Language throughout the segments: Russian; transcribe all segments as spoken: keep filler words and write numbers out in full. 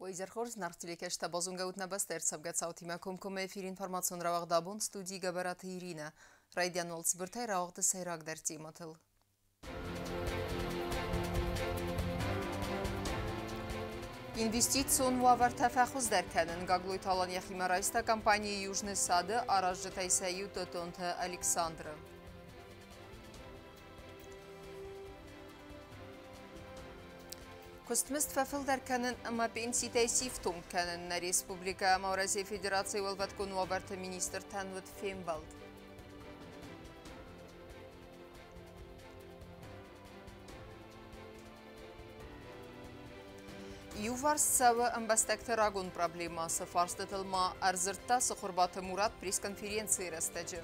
Poizerxorz nartiliket tabazunga utnabast ertsabgat sautima kumkum efir informatsion ravagdabun studi gabarati Irina. Raidian olts burtay ravagda seyrag derti matil. Инвестицион вавар тафахуз деркенен гаглуй талан яхима райста компании Южный сады аражжатай саю тотонта Александра. Костмест фафил деркенен ама пенсии тайсифтум кенен на республика Мауразия Федерации волваткун ваварта министр Танват Фембалд. Юварс сава амбастактер агун проблемасы фарстытылма арзыртта сықырбаты Мурат пресс-конференции растаджы.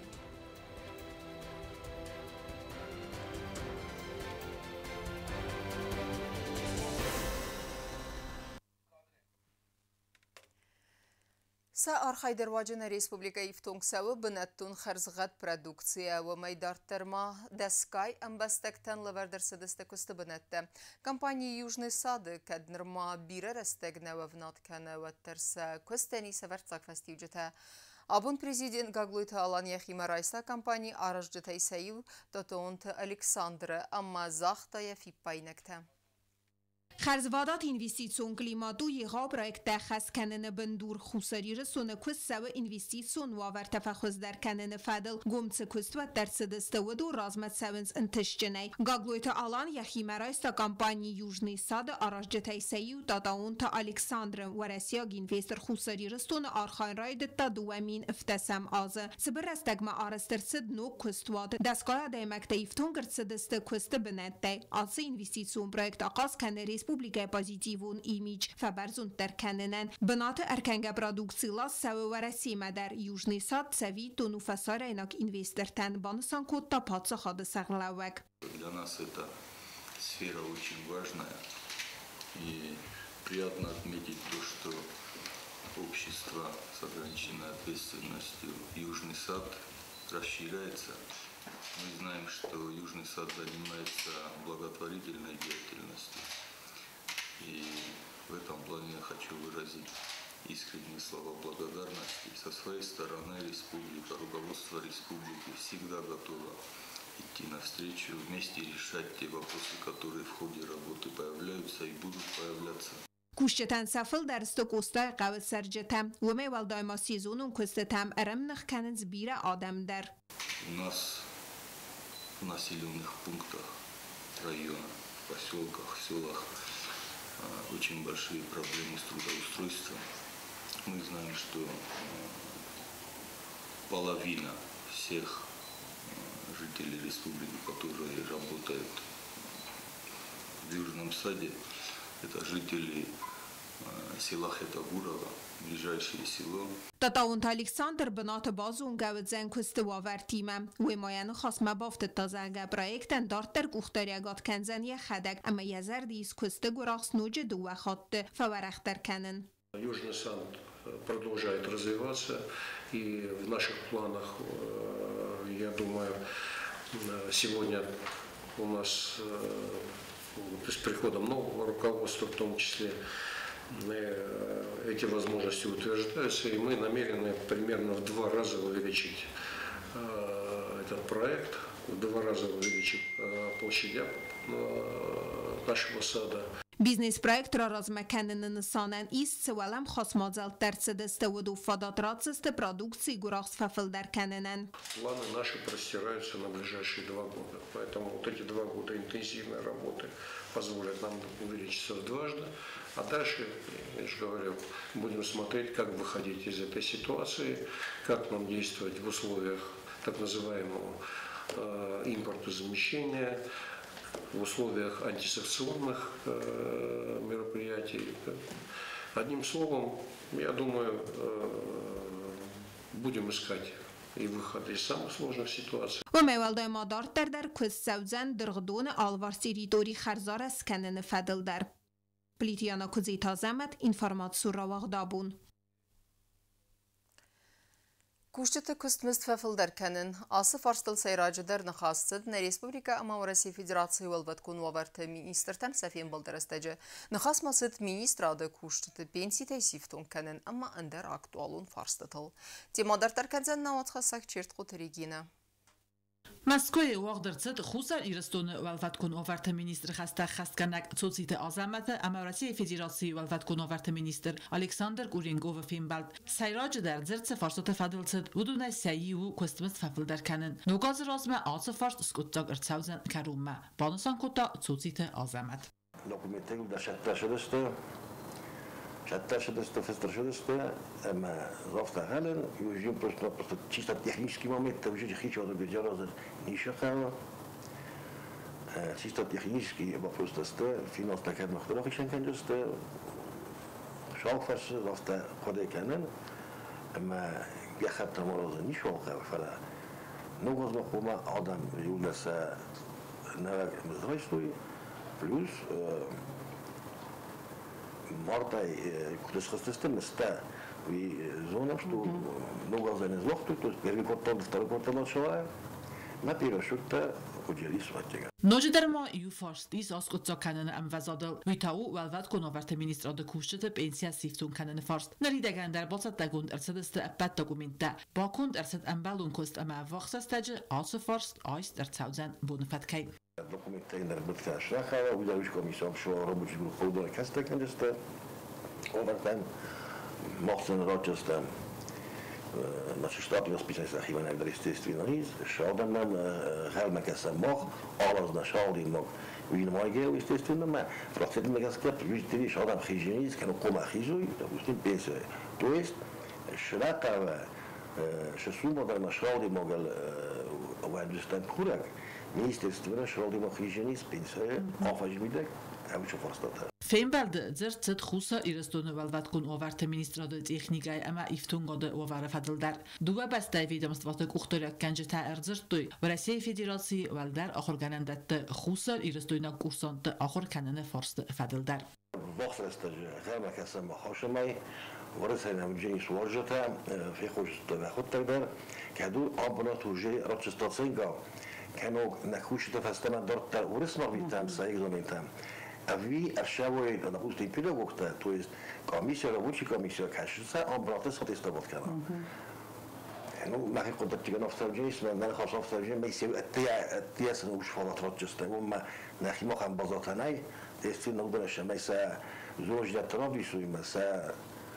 Са Архайдерваджина республика Ифтунг савы бінаттун харзғат продукция ва майдарттарма даскай амбастактан лавардырсыдысты күсті бінатты. Компания Южный сады кәднірма бирі растагна ва внаткана ваттарса көстәни саварцак фастивджета. Абун президент Гаглуйта Алан Яхима Райса компания аражджетай саю тотонты Александра амма захтая фиппайнакта. خرزوادات اینوستیسیون کلیماتو یها پروژه خاص کنن بندور خسری رسونه کس سو اینوستیسیون و آور تفخص در کنن فدل گمت کست و درصد استود و رازمت سونز انتشجنی گاگلویت آلان یخی مرایست کمپانی یوجنی ساد آراجتای سیو داداون تا الکساندر و رسیا گینوستر خسری رسونه آرخان راید تا دوامین افتسام آز سبر استگم آرستر سد نو کستواد دستگاه دایمکت ایفتون گرسد است کست بنده آس اینوستیسیون پروژه آغاز کنن Республика позитивун имидж фабарзун теркененен бнат эркенге продукцила саввараси мадар Южный сад сави тону фасарайнак инвестортан бансан котта паца хады саглавек. Для нас эта сфера очень важная и приятно отметить то, что общество с ограниченной ответственностью Южный сад расширяется. Мы знаем, что Южный сад занимается благотворительной деятельностью. И в этом плане я хочу выразить искренние слова благодарности. Со своей стороны республика, руководство республики всегда готово идти навстречу, вместе решать те вопросы, которые в ходе работы появляются и будут появляться. Кушчетан сафл در استوکوستا قوت سرجتم و می والدایما سیزونون کستتم ارم نخکنن زبیر آدم در. У нас в населенных пунктах района, поселках, селах очень большие проблемы с трудоустройством. Мы знаем, что половина всех жителей республики, которые работают в Южном саде, это жители села Хетагурова, ближайшее село. تطاونت الکساندر بنات بازون گود زن کست واور تیمم و ماین خاص مبافت تازنگ پروژه دارت در گفتاریگات کنزن یه خدک اما یه زردیس کست گراخس نوج دو خط فورختر کنن. Южный сад продолжает развиваться, и в наших планах, я думаю, сегодня у нас с приходом нового руководства, в том числе, эти возможности утверждаются, и мы намерены примерно в два раза увеличить этот проект, в два раза увеличить площадь нашего сада. Бизнес-проект размекенен нсанен ист севалам хасмазал терцед стеводу фадатратсест продукции гурахс фафел деркененен. Планы наши простираются на ближайшие два года, поэтому вот эти два года интенсивной работы позволят нам увеличиться дважды, а дальше, я же говорю, будем смотреть, как выходить из этой ситуации, как нам действовать в условиях так называемого э, импортозамещения, в условиях антисанкционных э, мероприятий. Одним словом, я думаю, э, будем искать и выходы из самых сложных ситуаций. و میوالدای مادار در در کس سوزن درغدون آلوارسی ریدوری خرزار اسکنن فدل در پلیتیانا کزی تازمت انفرمات سور رواغ دابون. Kuşçutu kustmist fefil derkenin, ası farstal seyracı der nıxastıd, ne Respublika ama Orası Federasiya velvet konu avartı ministerten sefiyen bıldırıstacı. Nıxasmasıd ministradı kuşçutu pensi teysifton kenin, ama ender aktualun farstatıl. Temadar terkenzen navatxasak çert qut Regina. مسکوی وقدرت خوصر ایرستون ولفت کن آورت مینیستر خسته خست کنک توصیت آزمت امارسی فدراسی ولفت کن آورت مینیستر الکساندر گورینگو و فیمبالد سیراج در زرت فرصت فدلت ودون سعی و کستمت ففل در کنن نوگاز رازم آز فرصت سکوتاگ ارتساوزن کرومه بانسان کتا توصیت آزمت Dokumenterim da şartlar şurası, şartlar şurası, festival şurası, ama zawsze halen, już jem prosto, prosto czysto techniczny moment, to już hiç o tym wiedział, że nie szukałem. Czysto techniczny, bo po prostu to finans tak jak trochę się będzie, to szałfasz zawsze chodzę kanen, ama jechać tam może nie szukałem, ale no go znowu Adam Julius na zresztą plus Marta, który schystystem jest ta i zona, że много занесло, то есть первый квартал, второй квартал начала, на первый счет udzieli swatega. Nożyderma ju farst is askotsa kanen am vazadal vitau velvat konovarte ministrade kushtet pensia siftun kanen farst naridegen der botsat dagund ersedeste appat dokumenta bakund erset ambalun kost ama vaxsastage also farst ais der tausend bonfatkay Dokumenty energetyczne szlacha, udział komisją przy roboczej grupy do kastek jest overtime mochten Rochester Nasze sztaty rozpisane są chyba najbardziej nic. Szadam nam helmeket sem mag, alles na szaldi mag. Wie normaal geel is het toen maar. Vraagt het me ganz klar, wie die szadam hygiënisch kan ook maar hygiënisch, dat is niet beter. To jest szlata, że suma na szaldi mogel owadystem kurak. Ministerstwo szaldi mag hygiënisch pensje, afajmidek, heb ik voorstellen. Fembelde zert خوسا ایرستون ولوت کن آورت مینیستراد تکنیکای اما ایفتون قد آور فضل در دو بسته ویدمستوات اختراع کنج تأرزرت دوی و رسی فدراسی ولدر آخر کنندت خوسا ایرستون کورسانت آخر کنن فارست فضل در وقت استج غیر کسم خاشمی ورثه نمجی سوارجته في خوش خود تقدر كدول آبنا توجي راتشستاسينغا كانوا نخوش تفستم دارت ورث ما بيتام سايغلامنتام Avi arszały na pustej pedagog, to jest komisja, roboczy komisja, każda obrata są testować kanał. No, na jakiś kontakt na wstawdzień, na jakiś wstawdzień, my się te te są już fala trochę bo ma na jakiś mochem bazatanaj, to jest na uderze, my się złożyć na trawisu, my się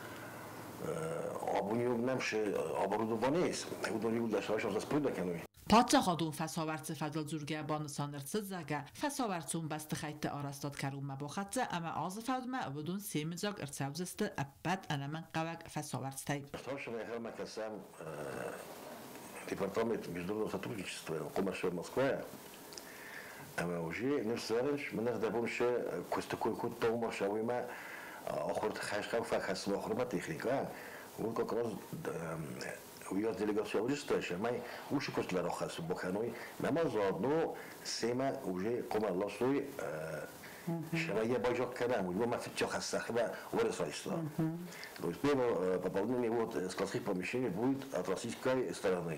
abuniu nam się obrodowane jest, tak udolił dla szkoły, że spójda kanał. پاتخادون فساورت فضل زورگه بان ساندرت زگه فساورتون بست خیت آرستاد کروم مباخته اما آز فدمه بدون سیم زاگ ارتسابزست ابد انا من قوق فساورت تای. Старше я макасам департамент международного сотрудничества коммерческого Москвы. А мы уже не встречаемся, мы нас добавим кое-какой код того машавима, охот хашхав фахас лохрма техника. Вот как раз уяз делегация уже стоящая, мы уже костля рохас буханой, нам заодно сема уже коммерлосой شبيه باجاق كلام وما في تشخ السخبه ولا صايصه لو يبقى пополнение вот складских помещений будет от российской стороны.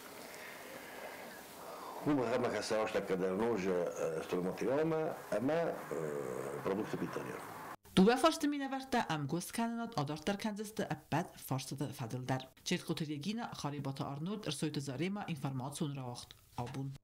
Мы هم касаемся так когда ноже стройматериалами, ама продукты питания. Дуба фарст минаверта ам гост канат адартар канзест ابد фарст فضل در چیت قطریگینا خاریبات آرنولد ارسویت زاریما اینفورماسیون را وقت آبون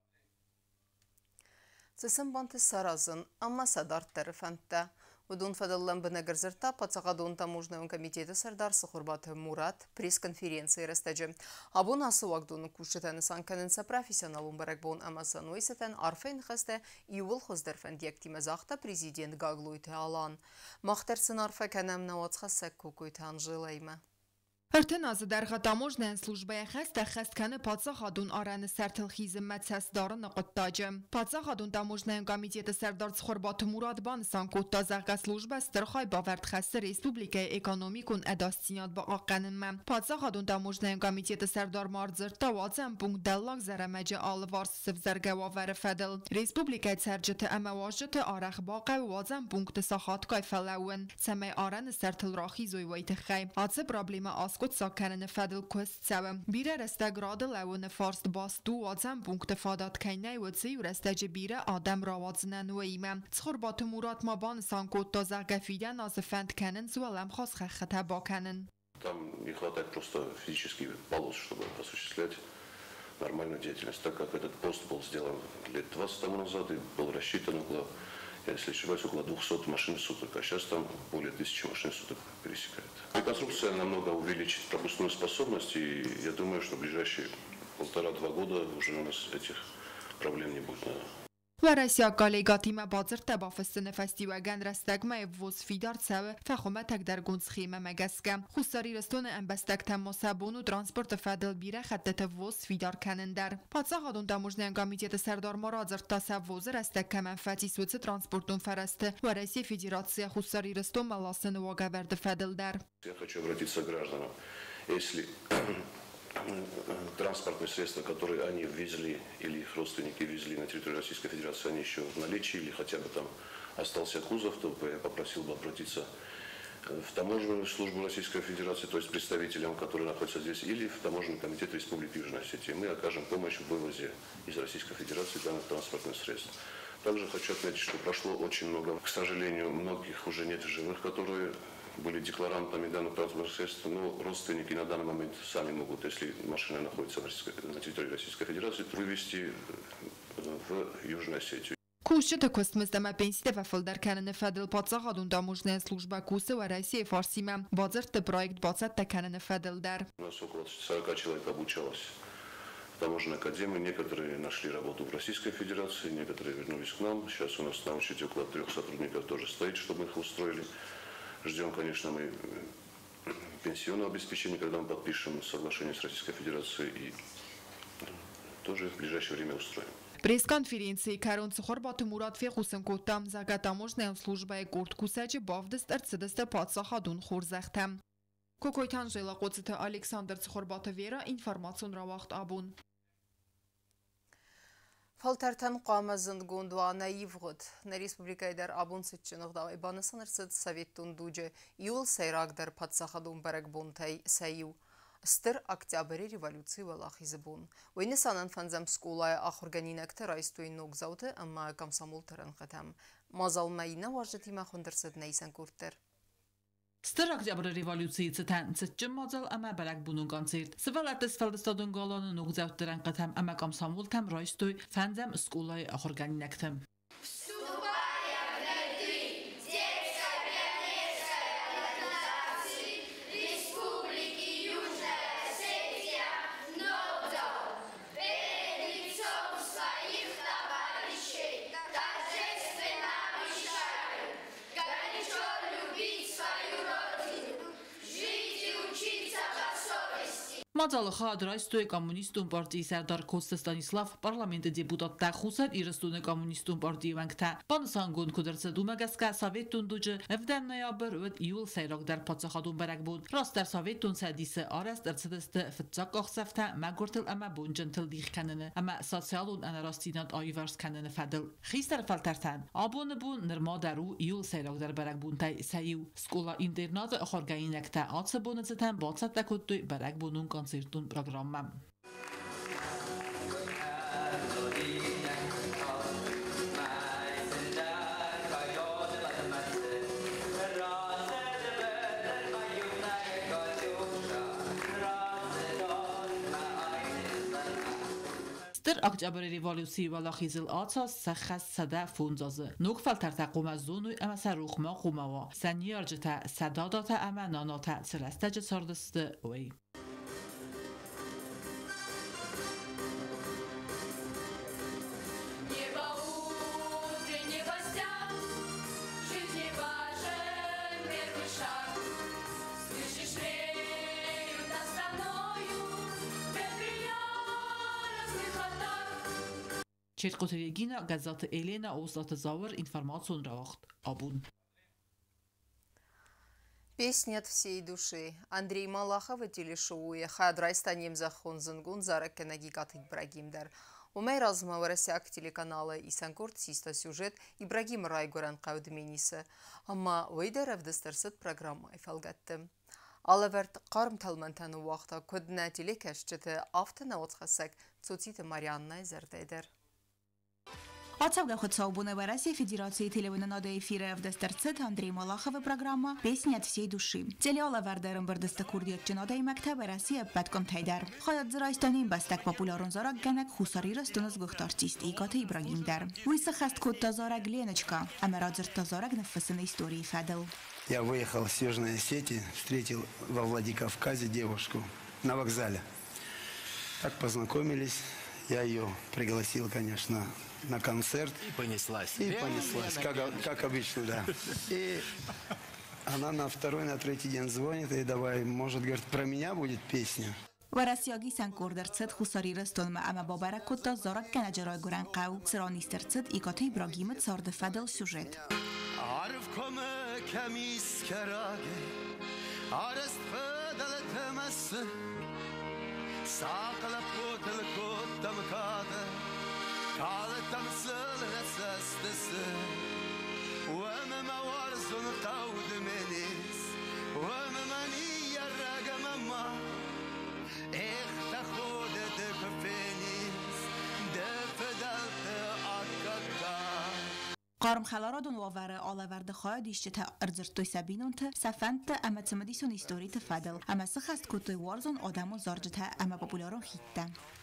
Цесен банты саразын, амма садарт тарифанта. Удун фадаллан бінагірзірта Пацағадун таможный комитеті сардар Сухурбаты Мурат пресс-конференции растаджы. Абун асы вагдуны кушчетаны санканынса профессионалун баракбон амасан ойсетен арфейн хасты иуыл хоздерфен диактимазақта президент Гаглуйты алан. Мақтарсын арфа канамна ватсқасак кукуйты анжилайма. ارتناز در تاموجنن службе خسته خست کنه پادساخادون آرن سرتلخیز مدسس دارن قطاجم. پادساخادون تاموجنن کمیته سردار سخوربات مراد بان سانکوت تازق службه استرخای باورد خسته ریسپوبلیکای اکانومیکون اداستینات با آقنن من. پادساخادون تاموجنن کمیته سردار مارزر توازن پونگ دلاغ زرمجه آلوارس سفزرگه وافر فدل. ریسپوبلیکای سرجت امواجت آرخ باقه وازن پونگ تساخات کای فلاون. سمه آرن سرتل راخی زوی ویت خیم. آتس پرابلیم آس Skott sakenen fadel kost sawa. Bira resta grade lawen farst bas du adzam punkte fadat kainai wotsi resta jebira adam rawadznan ویمه تخربات مراد ما بان سانکوت تا زغفیدن از فند کنن زوالم خاص خطا با کنن. Там не хватает просто физических полос, чтобы осуществлять нормальную деятельность, так как этот пост был сделан лет двадцать тому назад и был рассчитан около, если не ошибаюсь, около двухсот машин в суток, а сейчас там более тысячи машин в суток пересекает. Реконструкция намного увеличит пропускную способность, и я думаю, что в ближайшие полтора-два года уже у нас этих проблем не будет. و رسیا کالیگاتی ما بازر تبافستن فستیواگن رستگمه وز فیدار سوه فخومه تک در گونز خیمه مگسکه خوستاری رستون انبستک تماسبون و ترانسپورت فدل بیره خطت وز فیدار کنن در پادسا خادون داموجن انگامیتیت سردار مرازر تا سوز رستک که منفتی سوز ترانسپورتون فرسته و رسی فیدراتسیا خوستاری رستون ملاسن واقع ورد فدل در Я хочу обратиться к гражданам. Если транспортные средства, которые они ввезли или их родственники везли на территорию Российской Федерации, они еще в наличии или хотя бы там остался кузов, то я попросил бы обратиться в таможенную службу Российской Федерации, то есть представителям, которые находятся здесь, или в таможенный комитет Республики Южной Осетии. Мы окажем помощь в вывозе из Российской Федерации данных транспортных средств. Также хочу отметить, что прошло очень много, к сожалению, многих уже нет в живых, которые были декларантами данных транспортных средств, но родственники на данный момент сами могут, если машина находится на территории Российской Федерации, вывести в Южную Осетию. کوشت کستمزدم پنسیده و فلدر کنن فدل پادسا خادون داموجنه служба کوسه و رئیسی فارسیمه بازر ت проект بازد تکنن فدل در. У нас около сорока человек обучалось в таможенной академии, некоторые нашли работу в Российской Федерации, некоторые вернулись к нам. Сейчас у нас на учете около трех сотрудников тоже стоит, чтобы их устроили. Ждем, конечно, мы пенсионного обеспечения, когда мы подпишем соглашение с Российской Федерацией и тоже в ближайшее время устроим. Пресс-конференции Карон Цухорбат Мурат Фехусен Котам Загатамошная служба Гурт Кусач Бавдест Арцедеста Патсахадун Хурзахтам. Кокойтан жила Коцета Александр Цухорбата Вера информацион равахт абун. Фалтартан қамазын гондуана евғыд. На республикай дар абун сетчинық давай банысын ырсыд советтун дужы юл сайрагдар Патсахадун барак бунтай сайю. Стыр октябрь революции валах избун. Войны санан фанзам скулая ахурганинакты райстуин ногзауты, амма комсомол таран хатам. Мазал майна важетима хундырсыд нейсан курттер. Стыр октябрь революции цитан цитчим мазал ама барак бунун концерт. Сывалатыс фалдыстадун галаны ногзауттыран хатам, амма комсомол там райстуй фанзам скулая ахурганинактым. Մածալը խադրայստոյ կոմունիստուն պարտիի սարդար Կոստը Ստանիսլավ պարլամենտը դեպուտատ տախուսատ իրստունը կոմունիստուն պարտիի վանքթա բանսանգուն կուդրցը դումագասկա սավետուն դուջը evdem noyabr öt iyul sayrog dar patsaxadun barak bud rastar sovetun sadisi aras dartsıdıstı fıtsak oxsafta magurtil ama bunjuntil dix kanını ama sosyalun anarastinat ayvars kanını fadil xistar faltartan abunu bu nirma daru iyul sayrog dar barak buntay sayu skola internat xorgainakta atsa bunıtıtan batsat takuttu barak bunun konsertun programmam. در اکتبر ریولوسی و لاخیزل آتاس سخص صدا فونزازه نوک فلتر تقوم از دونوی اما سروخ ما قوموا سنیار جتا صداداتا اما ناناتا سرسته جت سردسته وی Черкотерегина газета Елена Ослата Зауэр информацию равахт абун. Песня от всей души. Андрей Малахов и телешоуе Хадрайстанем захон зангун заракенаги катык Ибрагимдар. Умей размаварасяк телеканала Исанкорт систа сюжет Ибрагим Райгоран Каудменисы. Амма вейдер авдастарсыт программа айфалгатты. Alevert qarmtalmantan u vaqta kudnatili keşçeti aftına otxasak Цуците Марианна Зердедер. Отцовга Ходсаубуна в России Федерации телевизионного эфира в Дестерцет Андрей Малахова программа «Песни от всей души». Телеола Вардером Бардеста Курдиотчинода и Мактаба Россия Патком Тайдар. Хоят Зрайстанин Бастак популярун Зарак Ганак Хусари Растунас Гухт артист Игота Ибрагимдар. Уиса Хаст Кот Тазарак Леночка, Амерадзер Тазарак Нафасана истории Фадел. Я выехал с Южной Осетии, встретил во Владикавказе девушку на вокзале. Так познакомились, я ее пригласил, конечно, на концерт. И понеслась. И понеслась, как, как обычно, да. И она на второй, на третий день звонит и давай, может, говорит, про меня будет песня. وراسیاگی سنکوردرцет خساری رستون ما اما بابرک کتا زارک کنجرای گران قو سرانیسترцет ایکاتی ابراگیمت سارد فدل سوژت عارف کم کمیس کراگه عارست فدل تمس ساقل قوتل قوتم کاده کالتم سل رسستس ومما ورزون قود منیس وممانی یرگم ما قارم خلارادون وافره آلورد خواهد ایشته تا ارزرتوی سبینون تا سفند اما تمدیسون ایستوری تا فدل اما سخست کتوی وارزون آدم و زارجه تا اما پاپولارون خیده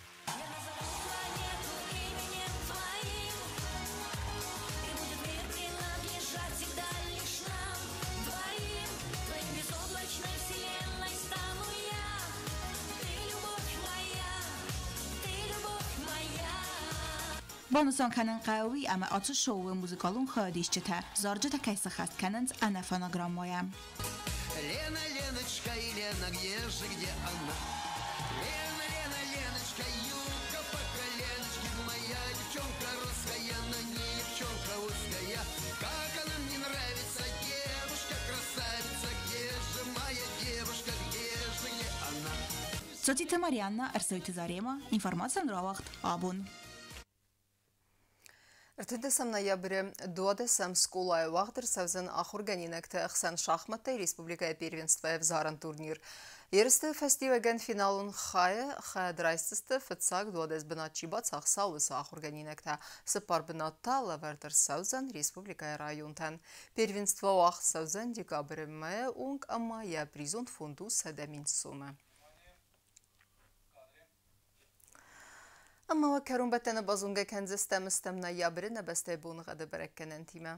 بانوسان کنن قوی اما آتش شو موزیکالون خواهدیش چه زارجه تا کیسه خست کنند انا فانوگرام مایم Лена, Леночка и Лена, где же, где она? Лена, Лена, Леночка, юбка по коленочке, моя девчонка русская, но не девчонка узкая. Как она мне нравится, девушка красавица, где же моя девушка, где же, где она? Цоците Марианна, Арсойте Зарема, информация на вахт, абун. ارتدسم ноябрь двадцатом скулай вахтер савзан ахурганинакта ахсан шахматта республика первенства в заран турнир. Ерсте фестивалген финалун хая хадрайстсте фцаг двадцать бначи бацах саус ахурганинакта сапар бната лавертер савзан республика районтан. Первенство вах савзан декабрь мая унг ама я призон фонду садамин сума. اما وكرون بتنا بازونجا كان زستم استمنا يابرنا بستيبون غدا بركن انتيما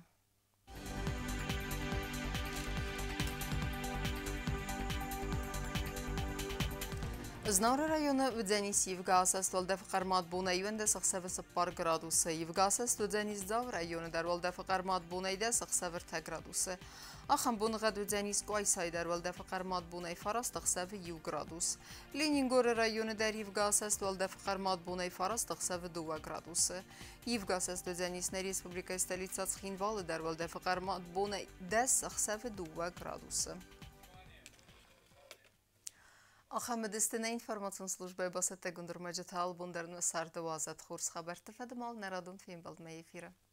Знаура района Вдзенис Евгасас Волда Факармат Буна Юенда Сахсевер Сапар градуса Евгасас Вдзенис Зав района дар Волда Факармат Буна Ида Сахсевер Та градуса Ахам Бунгад Вдзенис Куайсай дар Волда Факармат Буна Фарас Тахсевер Ю градус Ленингора района дар Евгасас Волда Факармат Буна Фарас Тахсевер Дуа градуса Евгасас Вдзенис на республика столица Цхинвалы дар Волда Факармат Буна Ида Сахсевер Дуа градуса Ахамедистина информацион службаи басата гундурмаҷа таал бундарну сарда вазат хурс хабар тафадамал нарадун фимбалд ма эфира